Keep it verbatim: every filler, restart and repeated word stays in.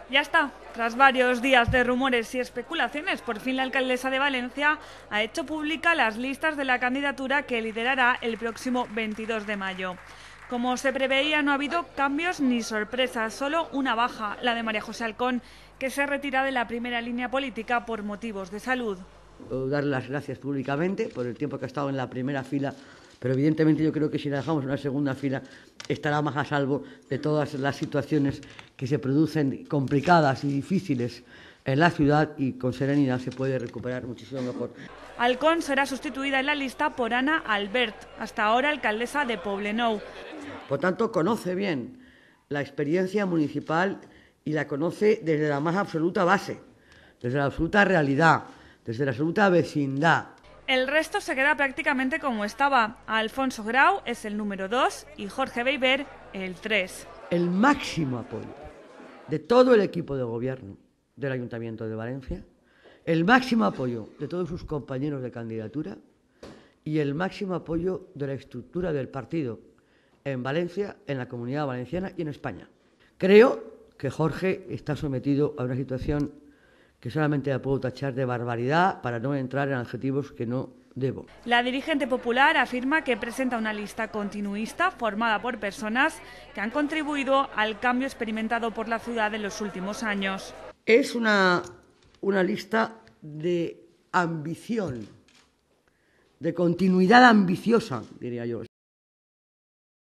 Ya está. Tras varios días de rumores y especulaciones, por fin la alcaldesa de Valencia ha hecho pública las listas de la candidatura que liderará el próximo veintidós de mayo. Como se preveía, no ha habido cambios ni sorpresas, solo una baja, la de María José Alcón, que se retira de la primera línea política por motivos de salud. Darle las gracias públicamente por el tiempo que ha estado en la primera fila, pero evidentemente yo creo que si la dejamos en una segunda fila estará más a salvo de todas las situaciones que se producen complicadas y difíciles en la ciudad, y con serenidad se puede recuperar muchísimo mejor. Alcón será sustituida en la lista por Ana Albert, hasta ahora alcaldesa de Poblenou. Por tanto, conoce bien la experiencia municipal y la conoce desde la más absoluta base, desde la absoluta realidad, desde la absoluta vecindad. El resto se queda prácticamente como estaba. Alfonso Grau es el número dos y Jorge Beiber el tres. El máximo apoyo de todo el equipo de gobierno del Ayuntamiento de Valencia, el máximo apoyo de todos sus compañeros de candidatura y el máximo apoyo de la estructura del partido en Valencia, en la Comunidad Valenciana y en España. Creo que Jorge está sometido a una situación que solamente la puedo tachar de barbaridad para no entrar en adjetivos que no debo. La dirigente popular afirma que presenta una lista continuista formada por personas que han contribuido al cambio experimentado por la ciudad en los últimos años. Es una, una lista de ambición, de continuidad ambiciosa, diría yo.